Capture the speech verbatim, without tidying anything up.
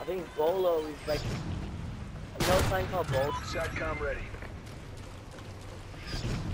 think Bolo is like, you know, something called Bolo. SATCOM ready.